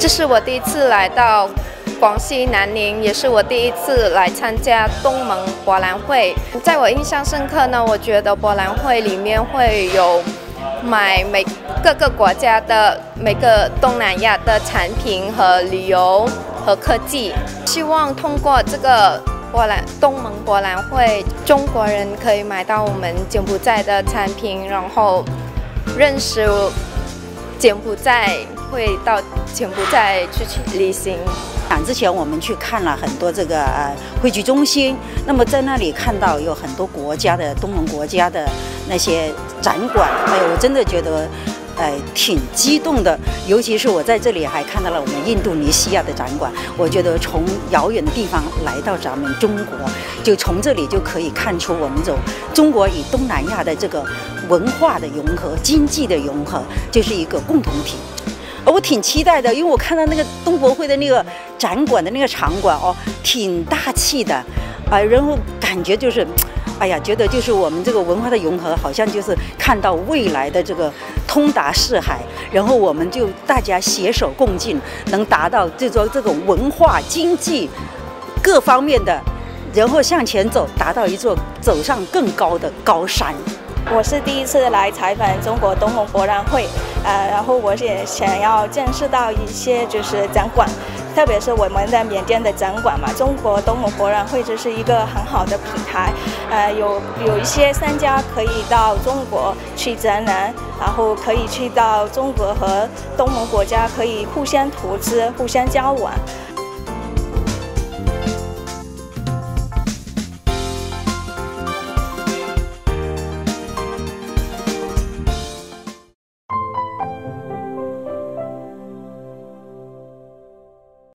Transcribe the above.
这是我第一次来到广西南宁，也是我第一次来参加东盟博览会。在我印象深刻呢，我觉得博览会里面会有买各个国家的每个东南亚的产品和旅游和科技。希望通过这个东盟博览会，中国人可以买到我们柬埔寨的产品，然后认识柬埔寨，会到柬埔寨去旅行。 之前我们去看了很多这个汇聚中心，那么在那里看到有很多国家的东盟国家的那些展馆，哎呦，我真的觉得挺激动的。尤其是我在这里还看到了我们印度尼西亚的展馆，我觉得从遥远的地方来到咱们中国，就从这里就可以看出我们这种中国与东南亚的这个文化的融合、经济的融合，就是一个共同体。我挺期待的，因为我看到那个东博会的那个展馆的那个场馆哦，挺大气的，然后感觉就是，哎呀，觉得就是我们这个文化的融合，好像就是看到未来的这个通达四海，然后我们就大家携手共进，能达到这种文化、经济各方面的，然后向前走，达到一座走上更高的高山。 我是第一次来采访中国东盟博览会，然后我也想要见识到一些就是展馆，特别是我们的缅甸的展馆嘛。中国东盟博览会这是一个很好的平台，有一些商家可以到中国去展览，然后可以去到中国和东盟国家可以互相投资、互相交往。